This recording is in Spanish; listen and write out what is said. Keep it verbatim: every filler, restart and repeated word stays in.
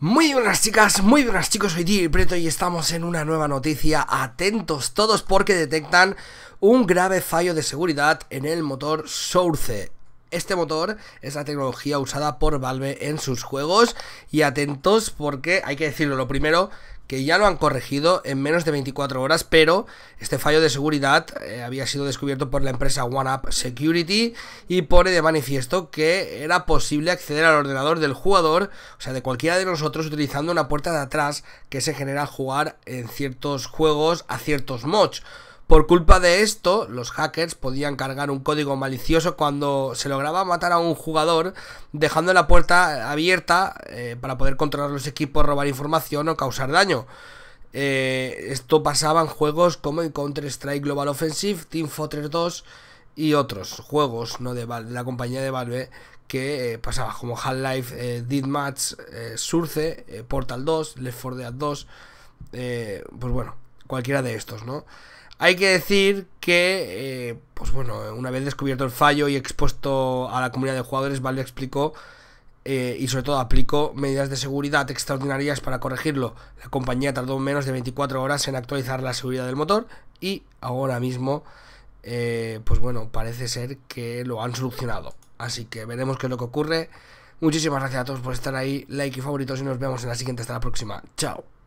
Muy buenas chicas, muy buenas chicos, soy Tío Preto y estamos en una nueva noticia. Atentos todos porque detectan un grave fallo de seguridad en el motor Source. Este motor es la tecnología usada por Valve en sus juegos y atentos porque hay que decirlo, lo primero, que ya lo han corregido en menos de veinticuatro horas, pero este fallo de seguridad eh, había sido descubierto por la empresa OneUp Security y pone de manifiesto que era posible acceder al ordenador del jugador, o sea, de cualquiera de nosotros, utilizando una puerta de atrás que se genera al jugar en ciertos juegos a ciertos mods. Por culpa de esto, los hackers podían cargar un código malicioso cuando se lograba matar a un jugador, dejando la puerta abierta eh, para poder controlar los equipos, robar información o causar daño. Eh, esto pasaba en juegos como en Counter-Strike Global Offensive, Team Fortress dos y otros juegos, ¿no?, de, Valve, de la compañía de Valve, que eh, pasaba como Half-Life, eh, Deathmatch, eh, Source, eh, Portal dos, Left four Dead dos, eh, pues bueno, cualquiera de estos, ¿no? Hay que decir que, eh, pues bueno, una vez descubierto el fallo y expuesto a la comunidad de jugadores, Valve explicó eh, y sobre todo aplicó medidas de seguridad extraordinarias para corregirlo. La compañía tardó menos de veinticuatro horas en actualizar la seguridad del motor y ahora mismo, eh, pues bueno, parece ser que lo han solucionado. Así que veremos qué es lo que ocurre. Muchísimas gracias a todos por estar ahí, like y favoritos y nos vemos en la siguiente. Hasta la próxima. Chao.